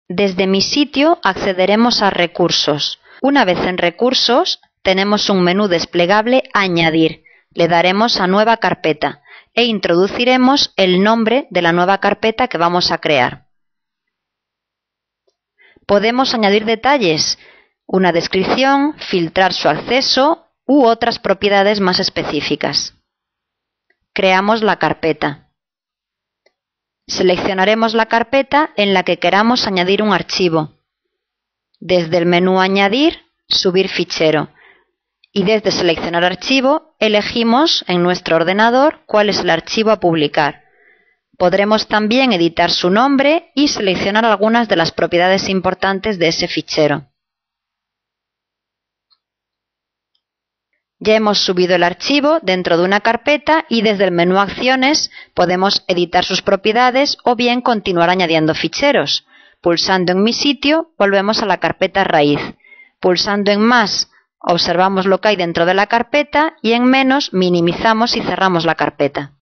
Desde Mi Sitio accederemos a Recursos. Una vez en Recursos, tenemos un menú desplegable Añadir. Le daremos a Nueva carpeta e introduciremos el nombre de la nueva carpeta que vamos a crear. Podemos añadir detalles, una descripción, filtrar su acceso u otras propiedades más específicas. Creamos la carpeta. Seleccionaremos la carpeta en la que queramos añadir un archivo. Desde el menú Añadir, Subir fichero. Y desde Seleccionar archivo, elegimos en nuestro ordenador cuál es el archivo a publicar. Podremos también editar su nombre y seleccionar algunas de las propiedades importantes de ese fichero. Ya hemos subido el archivo dentro de una carpeta y desde el menú Acciones podemos editar sus propiedades o bien continuar añadiendo ficheros. Pulsando en Mi Sitio volvemos a la carpeta raíz. Pulsando en Más observamos lo que hay dentro de la carpeta y en Menos minimizamos y cerramos la carpeta.